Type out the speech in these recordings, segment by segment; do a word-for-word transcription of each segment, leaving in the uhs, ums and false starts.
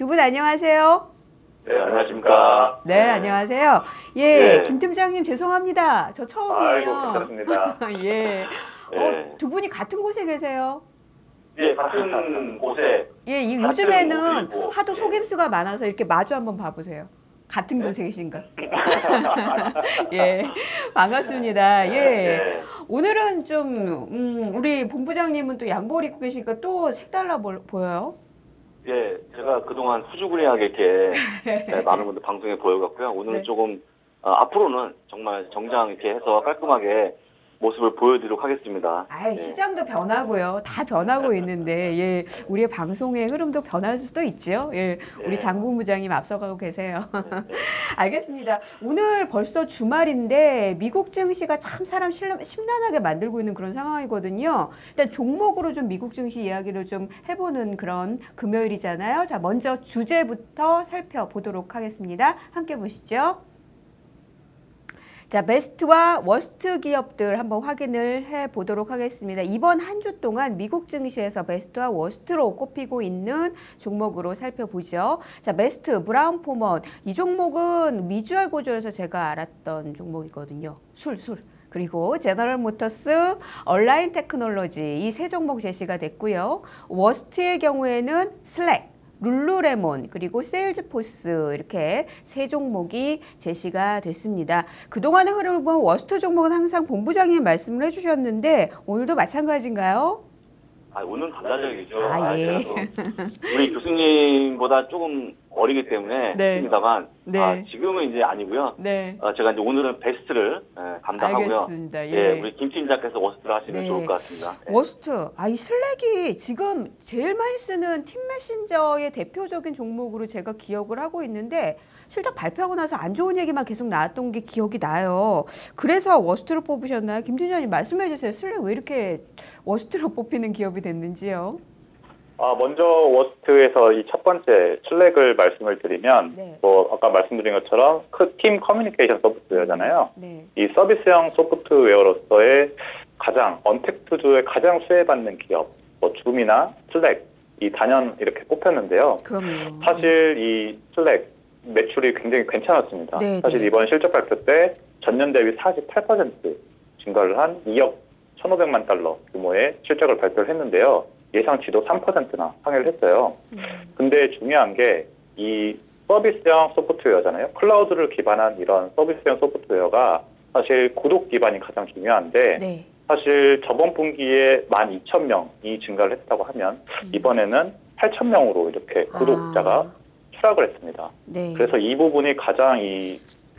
두 분 안녕하세요. 네, 안녕하십니까. 네, 네. 안녕하세요. 예, 네. 김 팀장님 죄송합니다. 저 처음이에요. 아이고, 괜찮습니다. 예. 네. 어, 두 분이 같은 곳에 계세요? 예, 같은 곳에. 예, 이 같은 요즘에는 곳이고, 하도 예. 속임수가 많아서 이렇게 마주 한번 봐보세요. 같은 네? 곳에 계신가? 예, 반갑습니다. 예. 네. 오늘은 좀, 음, 우리 본부장님은 또 양복 입고 계시니까 또 색달라 보, 보여요? 예, 제가 그동안 후주구리하게 이렇게 네, 많은 분들 방송에 보여갔고요. 오늘은 네. 조금, 어, 앞으로는 정말 정장 이렇게 해서 깔끔하게 모습을 보여드리도록 하겠습니다. 아, 네. 시장도 변하고요. 다 변하고 있는데, 예, 우리의 방송의 흐름도 변할 수도 있죠. 예, 우리 네. 장본부장님 앞서가고 계세요. 네. 알겠습니다. 오늘 벌써 주말인데 미국 증시가 참 사람 실- 심란하게 만들고 있는 그런 상황이거든요. 일단 종목으로 좀 미국 증시 이야기를 좀 해보는 그런 금요일이잖아요. 자, 먼저 주제부터 살펴보도록 하겠습니다. 함께 보시죠. 자, 베스트와 워스트 기업들 한번 확인을 해 보도록 하겠습니다. 이번 한 주 동안 미국 증시에서 베스트와 워스트로 꼽히고 있는 종목으로 살펴보죠. 자, 베스트, 브라운 포먼. 이 종목은 미주얼 고졸에서 제가 알았던 종목이거든요. 술, 술. 그리고 제너럴 모터스, 얼라인 테크놀로지 이 세 종목 제시가 됐고요. 워스트의 경우에는 슬랙, 룰루레몬 그리고 세일즈포스 이렇게 세 종목이 제시가 됐습니다. 그동안의 흐름을 보면 워스트 종목은 항상 본부장님 말씀을 해주셨는데 오늘도 마찬가지인가요? 아, 오늘은 달라져야겠죠. 아, 아, 예. 제가 또 우리 교수님보다 조금 어리기 때문에 네. 했습니다만, 네. 아, 지금은 이제 아니고요. 네. 어, 제가 이제 오늘은 베스트를 예, 감당하고요. 알겠습니다. 예. 예, 우리 김 팀장께서 워스트를 하시면 네. 좋을 것 같습니다. 예. 워스트, 아, 이 슬랙이 지금 제일 많이 쓰는 팀 메신저의 대표적인 종목으로 제가 기억을 하고 있는데 실적 발표하고 나서 안 좋은 얘기만 계속 나왔던 게 기억이 나요. 그래서 워스트로 뽑으셨나요? 김 팀장님 말씀해 주세요. 슬랙 왜 이렇게 워스트로 뽑히는 기업이 됐는지요? 아, 먼저 워스트에서 이 첫 번째 슬랙을 말씀을 드리면, 네. 뭐 아까 말씀드린 것처럼 그 팀 커뮤니케이션 소프트웨어잖아요. 네. 이 서비스형 소프트웨어로서의 가장 언택트주에 가장 수혜받는 기업, 뭐 줌이나 슬랙 이 단연 이렇게 뽑혔는데요. 그럼요. 사실 이 슬랙 매출이 굉장히 괜찮았습니다. 네, 사실 네. 이번 실적 발표 때 전년 대비 사십팔 퍼센트 증가를 한 이억 천오백만 달러 규모의 실적을 발표를 했는데요. 예상치도 삼 퍼센트나 상회를 했어요. 음. 근데 중요한 게 이 서비스형 소프트웨어잖아요. 클라우드를 기반한 이런 서비스형 소프트웨어가 사실 구독 기반이 가장 중요한데 네. 사실 저번 분기에 만 이천 명이 증가를 했다고 하면 이번에는 팔천 명으로 이렇게 구독자가 아. 추락을 했습니다. 네. 그래서 이 부분이 가장 이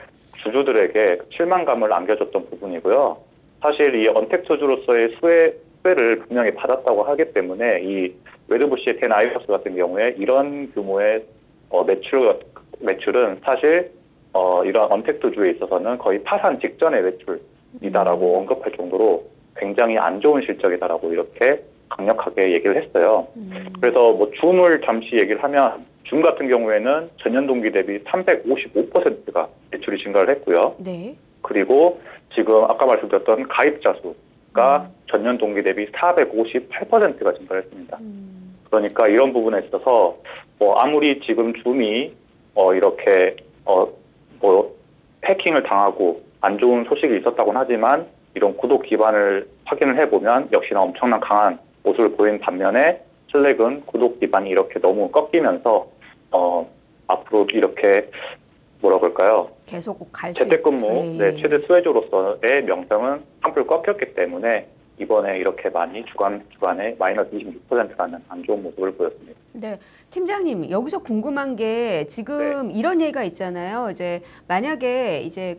주주들에게 실망감을 안겨줬던 부분이고요. 사실 이 언택트주로서의 수혜, 수혜를 분명히 받았다고 하기 때문에 이 웨드부시의 텐 아이버스 같은 경우에 이런 규모의 어, 매출, 매출은 사실 어, 이런 언택트주에 있어서는 거의 파산 직전의 매출이다라고 음. 언급할 정도로 굉장히 안 좋은 실적이다라고 이렇게 강력하게 얘기를 했어요. 음. 그래서 뭐 줌을 잠시 얘기를 하면 줌 같은 경우에는 전년 동기 대비 삼백오십오 퍼센트가 매출이 증가를 했고요. 네. 그리고 지금 아까 말씀드렸던 가입자 수가 음. 전년 동기 대비 사백오십팔 퍼센트가 증가를 했습니다. 음. 그러니까 이런 부분에 있어서 뭐 아무리 지금 줌이 어 이렇게 어 뭐 해킹을 당하고 안 좋은 소식이 있었다고는 하지만 이런 구독 기반을 확인을 해보면 역시나 엄청난 강한 모습을 보이는 반면에 슬랙은 구독 기반이 이렇게 너무 꺾이면서 어 앞으로 이렇게 뭐라 그럴까요? 계속 갈 수 재택근무 예. 네, 최대 수혜주로서의 명성은 한풀 꺾였기 때문에 이번에 이렇게 많이 주간 주간에 마이너스 이십육 퍼센트라는 안 좋은 모습을 보였습니다. 네, 팀장님 여기서 궁금한 게 지금 네. 이런 얘기가 있잖아요. 이제 만약에 이제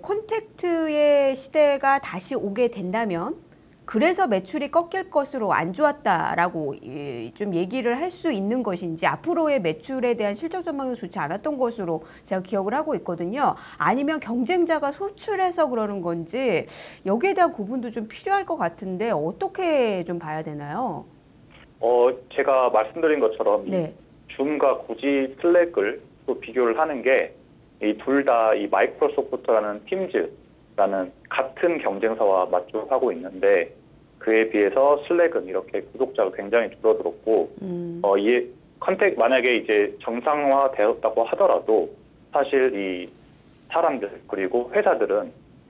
콘택트의 시대가 다시 오게 된다면. 그래서 매출이 꺾일 것으로 안 좋았다라고 좀 얘기를 할 수 있는 것인지 앞으로의 매출에 대한 실적 전망도 좋지 않았던 것으로 제가 기억을 하고 있거든요. 아니면 경쟁자가 소출해서 그러는 건지 여기에 대한 구분도 좀 필요할 것 같은데 어떻게 좀 봐야 되나요? 어, 제가 말씀드린 것처럼 네. 줌과 굳이 슬랙을 또 비교를 하는 게 이 둘 다 이 마이크로소프트라는 팀즈 라는 같은 경쟁사와 맞춰하고 있는데 그에 비해서 슬랙은 이렇게 구독자가 굉장히 줄어들었고 음. 어, 이 컨택 만약에 이제 정상화되었다고 하더라도 사실 이 사람들 그리고 회사들은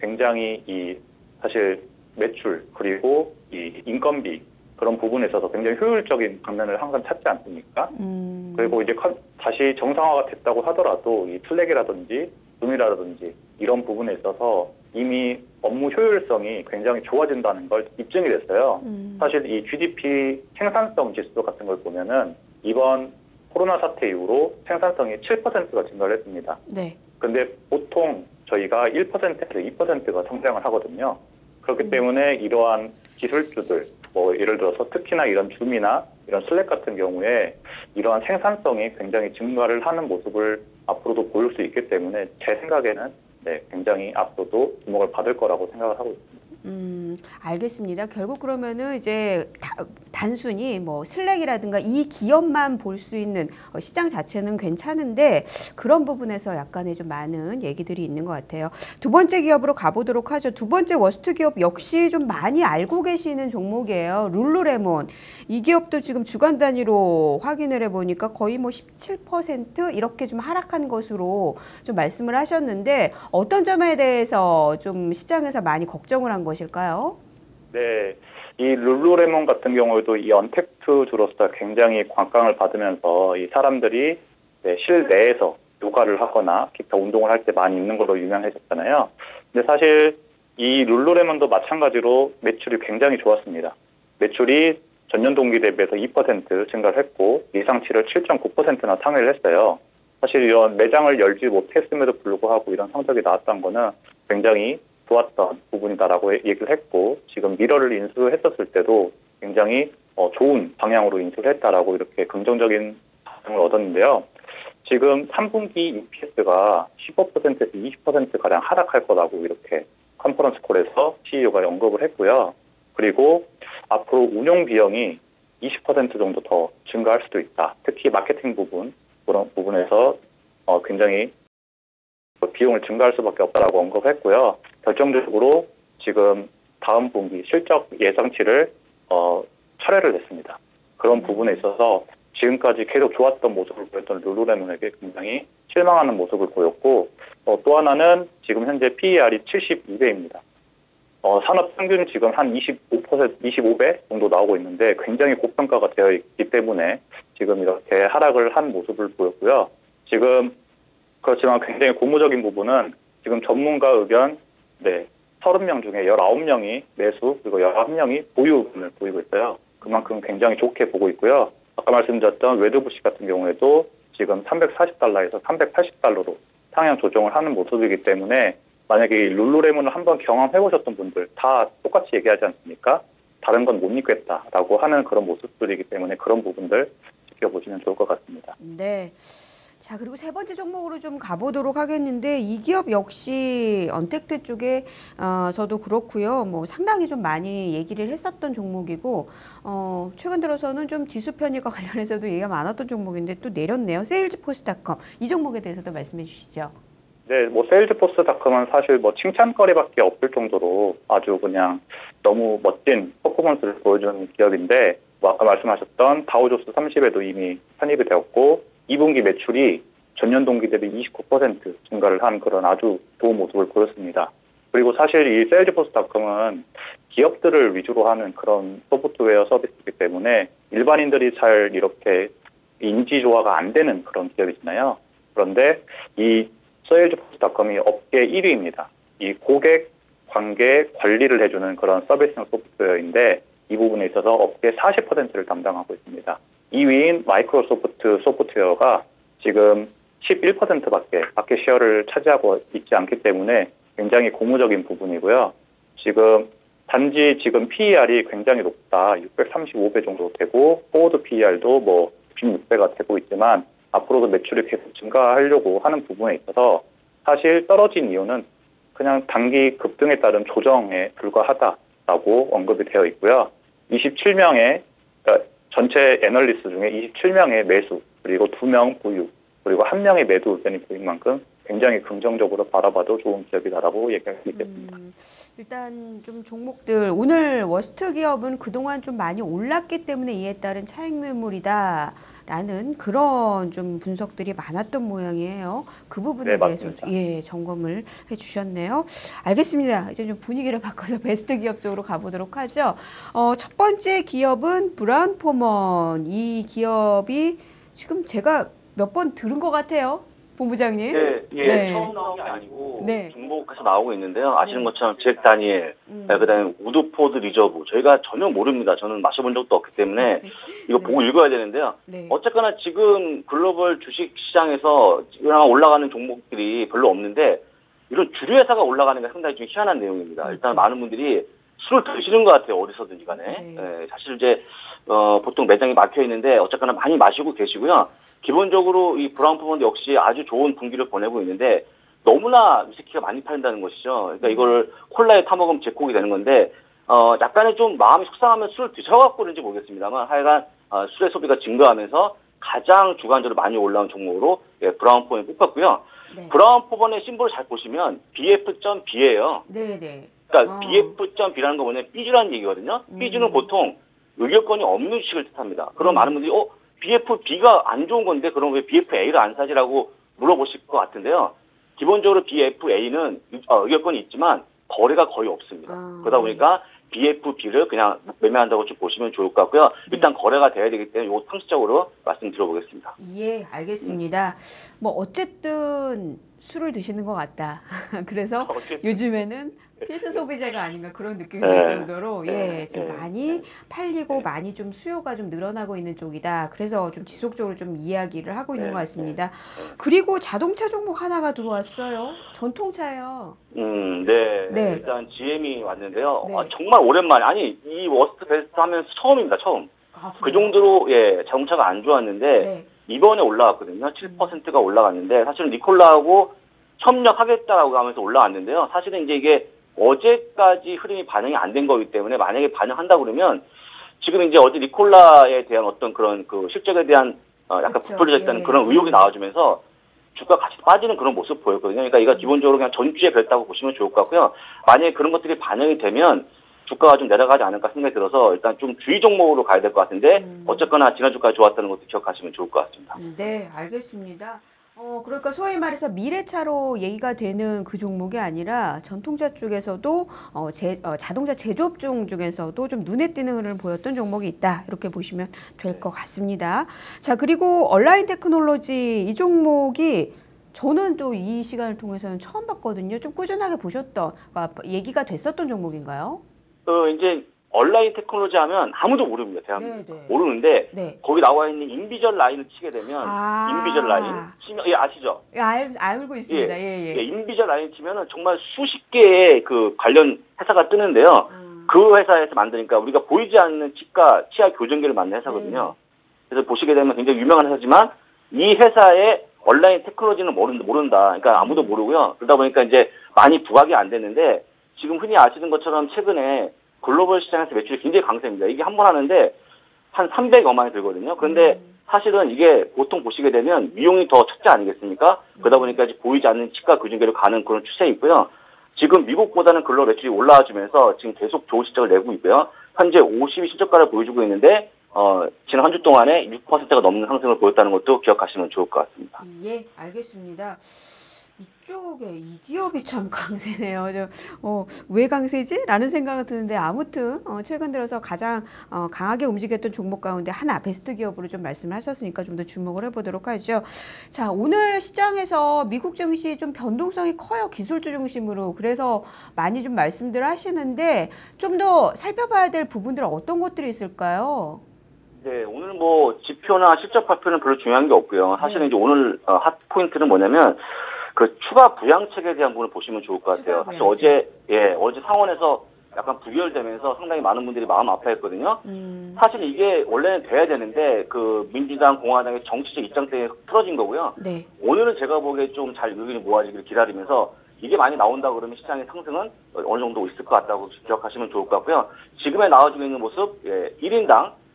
굉장히 이 사실 매출 그리고 이 인건비 그런 부분에 있어서 굉장히 효율적인 방면을 항상 찾지 않습니까? 음. 그리고 이제 컨- 다시 정상화가 됐다고 하더라도 이 슬랙이라든지 줌이라든지 이런 부분에 있어서 이미 업무 효율성이 굉장히 좋아진다는 걸 입증이 됐어요. 음. 사실 이 지디피 생산성 지수 같은 걸 보면은 이번 코로나 사태 이후로 생산성이 칠 퍼센트가 증가를 했습니다. 네. 근데 보통 저희가 일 퍼센트에서 이 퍼센트가 성장을 하거든요. 그렇기 음. 때문에 이러한 기술주들, 뭐 예를 들어서 특히나 이런 줌이나 이런 슬랙 같은 경우에 이러한 생산성이 굉장히 증가를 하는 모습을 앞으로도 보일 수 있기 때문에 제 생각에는 네, 굉장히 앞으로도 주목을 받을 거라고 생각을 하고 있습니다. 음, 알겠습니다. 결국 그러면은 이제 다, 단순히 뭐 슬랙이라든가 이 기업만 볼 수 있는 어, 시장 자체는 괜찮은데 그런 부분에서 약간의 좀 많은 얘기들이 있는 것 같아요. 두 번째 기업으로 가보도록 하죠. 두 번째 워스트 기업 역시 좀 많이 알고 계시는 종목이에요. 룰루레몬. 이 기업도 지금 주간 단위로 확인을 해보니까 거의 뭐 십칠 퍼센트 이렇게 좀 하락한 것으로 좀 말씀을 하셨는데 어떤 점에 대해서 좀 시장에서 많이 걱정을 한 것일까요? 네, 이 룰루레몬 같은 경우에도 이 언택트주로서 굉장히 관광을 받으면서 이 사람들이 네, 실내에서 요가를 하거나 기타 운동을 할 때 많이 입는 걸로 유명해졌잖아요. 근데 사실 이 룰루레몬도 마찬가지로 매출이 굉장히 좋았습니다. 매출이 전년 동기 대비해서 이 퍼센트 증가를 했고 예상치를 칠 점 구 퍼센트나 상회를 했어요. 사실 이런 매장을 열지 못했음에도 불구하고 이런 성적이 나왔던 거는 굉장히 좋았던 부분이다라고 얘기를 했고 지금 미러를 인수했었을 때도 굉장히 어, 좋은 방향으로 인수를 했다라고 이렇게 긍정적인 반응을 얻었는데요. 지금 삼 분기 이피에스가 십오 퍼센트에서 이십 퍼센트가량 하락할 거라고 이렇게 컨퍼런스 콜에서 씨이오가 언급을 했고요. 그리고 앞으로 운영 비용이 이십 퍼센트 정도 더 증가할 수도 있다. 특히 마케팅 부분, 그런 부분에서 어, 굉장히 비용을 증가할 수밖에 없다라고 언급했고요. 결정적으로 지금 다음 분기 실적 예상치를 어, 철회를 했습니다. 그런 부분에 있어서 지금까지 계속 좋았던 모습을 보였던 룰루레몬에게 굉장히 실망하는 모습을 보였고 어, 또 하나는 지금 현재 피이알이 칠십이 배입니다. 어, 산업 평균 지금 한 이십오 퍼센트, 이십오 배 정도 나오고 있는데 굉장히 고평가가 되어 있기 때문에 지금 이렇게 하락을 한 모습을 보였고요. 지금 그렇지만 굉장히 고무적인 부분은 지금 전문가 의견 네, 서른 명 중에 열아홉 명이 매수 그리고 열한 명이 보유 의견을 보이고 있어요. 그만큼 굉장히 좋게 보고 있고요. 아까 말씀드렸던 웨드부시 같은 경우에도 지금 삼백사십 달러에서 삼백팔십 달러로 상향 조정을 하는 모습이기 때문에 만약에 이 룰루레몬을 한번 경험해 보셨던 분들 다 똑같이 얘기하지 않습니까? 다른 건 못 믿겠다라고 하는 그런 모습들이기 때문에 그런 부분들 지켜보시면 좋을 것 같습니다. 네. 자, 그리고 세 번째 종목으로 좀 가보도록 하겠는데 이 기업 역시 언택트 쪽에 어, 저도 그렇고요. 뭐 상당히 좀 많이 얘기를 했었던 종목이고 어, 최근 들어서는 좀 지수 편입과 관련해서도 얘기가 많았던 종목인데 또 내렸네요. 세일즈포스닷컴 이 종목에 대해서도 말씀해 주시죠. 네, 뭐 세일즈포스닷컴은 사실 뭐 칭찬거리밖에 없을 정도로 아주 그냥 너무 멋진 퍼포먼스를 보여주는 기업인데 뭐 아까 말씀하셨던 다우조스 삼십에도 이미 편입이 되었고 이 분기 매출이 전년 동기 대비 이십구 퍼센트 증가를 한 그런 아주 좋은 모습을 보였습니다. 그리고 사실 이 세일즈포스닷컴은 기업들을 위주로 하는 그런 소프트웨어 서비스이기 때문에 일반인들이 잘 이렇게 인지조화가 안 되는 그런 기업이잖아요. 그런데 이 세일즈포스닷컴이 업계 일 위입니다. 이 고객 관계 관리를 해주는 그런 서비스형 소프트웨어인데 이 부분에 있어서 업계 사십 퍼센트를 담당하고 있습니다. 이 위인 마이크로소프트 소프트웨어가 지금 십일 퍼센트밖에 마켓 쉐어를 차지하고 있지 않기 때문에 굉장히 고무적인 부분이고요. 지금 단지 지금 피이알이 굉장히 높다. 육백삼십오 배 정도 되고 포워드 피이알도 뭐 십육 배가 되고 있지만 앞으로도 매출이 계속 증가하려고 하는 부분에 있어서 사실 떨어진 이유는 그냥 단기 급등에 따른 조정에 불과하다라고 언급이 되어 있고요. 이십칠 명의 그러니까 전체 애널리스트 중에 이십칠 명의 매수 그리고 두 명 보유 그리고 한 명의 매도 의견이 보인 만큼 굉장히 긍정적으로 바라봐도 좋은 기업이다라고 얘기할 수 있겠습니다. 음, 일단 좀 종목들 오늘 워스트 기업은 그동안 좀 많이 올랐기 때문에 이에 따른 차익 매물이다 라는 그런 좀 분석들이 많았던 모양이에요. 그 부분에 네, 대해서 맞습니다. 예, 점검을 해주셨네요. 알겠습니다. 이제 좀 분위기를 바꿔서 베스트 기업 쪽으로 가보도록 하죠. 어, 첫 번째 기업은 브라운포먼. 이 기업이 지금 제가 몇 번 들은 것 같아요. 본부장님. 네, 예, 네. 처음 나온 게 아니고 네. 중복해서 나오고 있는데요. 아시는 네. 것처럼 잭 다니엘, 음. 네, 그다음에 우드포드 리저브 저희가 전혀 모릅니다. 저는 마셔본 적도 없기 때문에 이거 네. 보고 읽어야 되는데요. 네. 어쨌거나 지금 글로벌 주식 시장에서 올라가는 종목들이 별로 없는데 이런 주류 회사가 올라가는 게 상당히 좀 희한한 내용입니다. 그렇죠. 일단 많은 분들이 술을 드시는 것 같아요. 어디서든지 간에. 네. 예, 사실 이제 어, 보통 매장이 막혀 있는데 어쨌거나 많이 마시고 계시고요. 기본적으로 이 브라운포먼 역시 아주 좋은 분기를 보내고 있는데 너무나 위스키가 많이 팔린다는 것이죠. 그러니까 이걸 콜라에 타먹으면 제콕이 되는 건데 어, 약간의 좀 마음이 속상하면 술을 드셔갖고 그런지 모르겠습니다만 하여간 어, 술의 소비가 증가하면서 가장 주관적으로 많이 올라온 종목으로 예, 브라운포먼이 뽑혔고요. 네. 브라운포먼의 심볼을 잘 보시면 비에프.B예요. 네, 네. 그러니까 어. 비에프.B라는 거 뭐냐면 삐주라는 얘기거든요. 음. 삐주는 보통 의결권이 없는 주식을 뜻합니다. 그럼 네. 많은 분들이 어 비에프비가 안 좋은 건데 그럼 왜 비에프에이를 안 사지라고 물어보실 것 같은데요. 기본적으로 비에프에이는 의결권이 있지만 거래가 거의 없습니다. 아, 그러다 네. 보니까 비에프비를 그냥 매매한다고 좀 보시면 좋을 것 같고요. 일단 거래가 돼야 되기 때문에 이거 상식적으로 말씀드려보겠습니다. 예, 알겠습니다. 뭐 어쨌든 술을 드시는 것 같다. 그래서 어떻게- 요즘에는 필수 소비재가 아닌가 그런 느낌이 네. 들 정도로 예, 네. 지금 네. 많이 팔리고 네. 많이 좀 수요가 좀 늘어나고 있는 쪽이다. 그래서 좀 지속적으로 좀 이야기를 하고 있는 네. 것 같습니다. 네. 그리고 자동차 종목 하나가 들어왔어요. 전통차예요. 음, 네. 네. 일단 지엠이 왔는데요. 네. 아, 정말 오랜만에 아니 이 워스트 베스트 하면서 처음입니다. 처음. 아, 그 그래요? 정도로 예 자동차가 안 좋았는데 네. 이번에 올라왔거든요. 칠 퍼센트가 올라갔는데 사실은 니콜라하고 협력하겠다라고 하면서 올라왔는데요. 사실은 이제 이게 어제까지 흐름이 반영이 안 된 거기 때문에 만약에 반영한다 그러면 지금 이제 어제 니콜라에 대한 어떤 그런 그 실적에 대한 어 약간 그쵸. 부풀려져 있다는 예. 그런 의혹이 나와주면서 주가 같이 빠지는 그런 모습 보였거든요. 그러니까 이거 기본적으로 그냥 전주에 그랬다고 보시면 좋을 것 같고요. 만약에 그런 것들이 반영이 되면 주가가 좀 내려가지 않을까 생각이 들어서 일단 좀 주의 종목으로 가야 될 것 같은데 음. 어쨌거나 지난주까지 좋았다는 것도 기억하시면 좋을 것 같습니다. 네, 알겠습니다. 어, 그러니까 소위 말해서 미래차로 얘기가 되는 그 종목이 아니라 전통차 쪽에서도 어, 제, 어, 자동차 제조업종 중에서도 좀 눈에 띄는 흐름을 보였던 종목이 있다. 이렇게 보시면 될 것 같습니다. 자, 그리고 온라인 테크놀로지 이 종목이 저는 또 이 시간을 통해서는 처음 봤거든요. 좀 꾸준하게 보셨던, 아, 얘기가 됐었던 종목인가요? 어, 이제 온라인 테크놀로지 하면 아무도 모릅니다. 대한민국. 네, 네. 모르는데 네. 거기 나와 있는 인비전 라인을 치게 되면 아. 인비전 라인 치면 예 아시죠? 예, 알, 알고 있습니다. 예, 예. 예, 인비전 라인 치면은 정말 수십 개의 그 관련 회사가 뜨는데요. 음. 그 회사에서 만드니까 우리가 보이지 않는 치과 치아 교정기를 만든 회사거든요. 그래서 보시게 되면 굉장히 유명한 회사지만 이 회사의 온라인 테크놀로지는 모른다, 모른다. 그러니까 아무도 모르고요. 그러다 보니까 이제 많이 부각이 안 됐는데 지금 흔히 아시는 것처럼 최근에 글로벌 시장에서 매출이 굉장히 강세입니다. 이게 한 번 하는데 한 삼백여만이 들거든요. 그런데 사실은 이게 보통 보시게 되면 미용이 더 첫째 아니겠습니까? 그러다 보니까 이제 보이지 않는 치과 교정기로 가는 그런 추세에 있고요. 지금 미국보다는 글로벌 매출이 올라와주면서 지금 계속 좋은 실적을 내고 있고요. 현재 오십이 실적가를 보여주고 있는데 어, 지난 한 주 동안에 육 퍼센트가 넘는 상승을 보였다는 것도 기억하시면 좋을 것 같습니다. 예, 알겠습니다. 이쪽에 이 기업이 참 강세네요. 저, 어, 왜 강세지? 라는 생각이 드는데 아무튼 어, 최근 들어서 가장 어, 강하게 움직였던 종목 가운데 하나 베스트 기업으로 좀 말씀을 하셨으니까 좀 더 주목을 해보도록 하죠. 자, 오늘 시장에서 미국 증시 좀 변동성이 커요. 기술주 중심으로. 그래서 많이 좀 말씀들 하시는데 좀 더 살펴봐야 될 부분들 어떤 것들이 있을까요? 네, 오늘 뭐 지표나 실적 발표는 별로 중요한 게 없고요. 사실은 네. 이제 오늘 어, 핫 포인트는 뭐냐면 그 추가 부양책에 대한 부분을 보시면 좋을 것 같아요. 추가 사실 부양책. 어제 예 어제 상원에서 약간 부결되면서 상당히 많은 분들이 마음 아파했거든요. 음, 사실 이게 원래는 돼야 되는데 그 민주당 공화당의 정치적 입장 때문에 틀어진 거고요. 네. 오늘은 제가 보기에 좀 잘 의견이 모아지기를 기다리면서 이게 많이 나온다 그러면 시장의 상승은 어느 정도 있을 것 같다고 기억하시면 좋을 것 같고요. 지금에 나와주고 있는 모습 예, 일 인당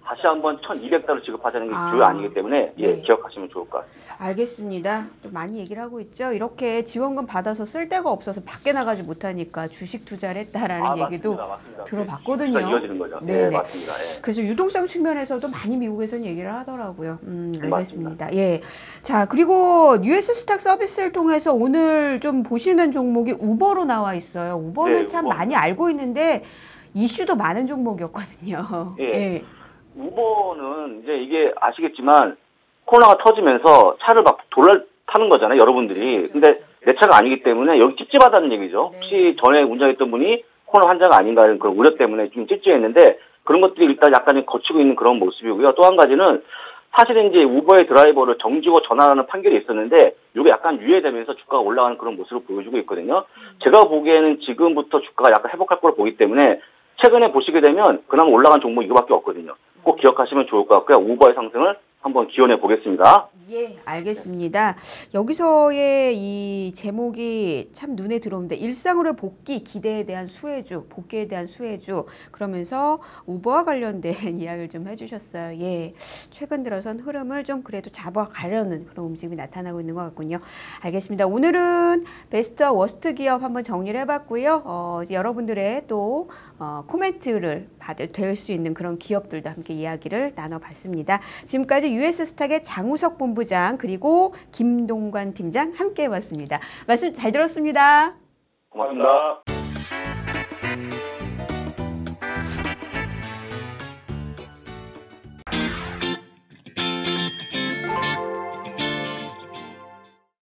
다시 한번 천이백 달러 지급하자는 게 아. 주요 아니기 때문에 예, 네. 기억하시면 좋을 것 같습니다. 알겠습니다. 또 많이 얘기를 하고 있죠. 이렇게 지원금 받아서 쓸 데가 없어서 밖에 나가지 못하니까 주식 투자를 했다라는 아, 얘기도 맞습니다. 맞습니다. 들어봤거든요. 수가 이어지는 거죠. 네, 네, 네. 맞습니다. 예. 그래서 유동성 측면에서도 많이 미국에서는 얘기를 하더라고요. 음, 맞습니다. 알겠습니다. 예. 자, 그리고 유에스 스탁 서비스를 통해서 오늘 좀 보시는 종목이 우버로 나와 있어요. 우버는 네, 참 우버. 많이 알고 있는데 이슈도 많은 종목이었거든요. 예. 우버는 이제 이게 아시겠지만 코로나가 터지면서 차를 막 돌려 타는 거잖아요, 여러분들이. 근데 내 차가 아니기 때문에 여기 찝찝하다는 얘기죠. 네. 혹시 전에 운전했던 분이 코로나 환자가 아닌가 하는 그런 우려 때문에 좀 찝찝했는데 그런 것들이 일단 약간 거치고 있는 그런 모습이고요. 또 한 가지는 사실은 이제 우버의 드라이버를 정지고 전환하는 판결이 있었는데 이게 약간 유예되면서 주가가 올라가는 그런 모습을 보여주고 있거든요. 제가 보기에는 지금부터 주가가 약간 회복할 걸로 보기 때문에 최근에 보시게 되면 그나마 올라간 종목 이거밖에 없거든요. 꼭 기억하시면 좋을 것 같고요. 우버의 상승을 한번 기원해 보겠습니다. 예, 알겠습니다. 여기서의 이 제목이 참 눈에 들어오는데 일상으로의 복귀, 기대에 대한 수혜주, 복귀에 대한 수혜주 그러면서 우버와 관련된 이야기를 좀 해주셨어요. 예, 최근 들어선 흐름을 좀 그래도 잡아가려는 그런 움직임이 나타나고 있는 것 같군요. 알겠습니다. 오늘은 베스트와 워스트 기업 한번 정리를 해봤고요. 어, 이제 여러분들의 또 어, 코멘트를 받을 될 수 있는 그런 기업들도 함께 이야기를 나눠봤습니다. 지금까지 유에스 스탁의 장우석 본부장 그리고 김동관 팀장 함께 해봤습니다. 말씀 잘 들었습니다. 고맙습니다.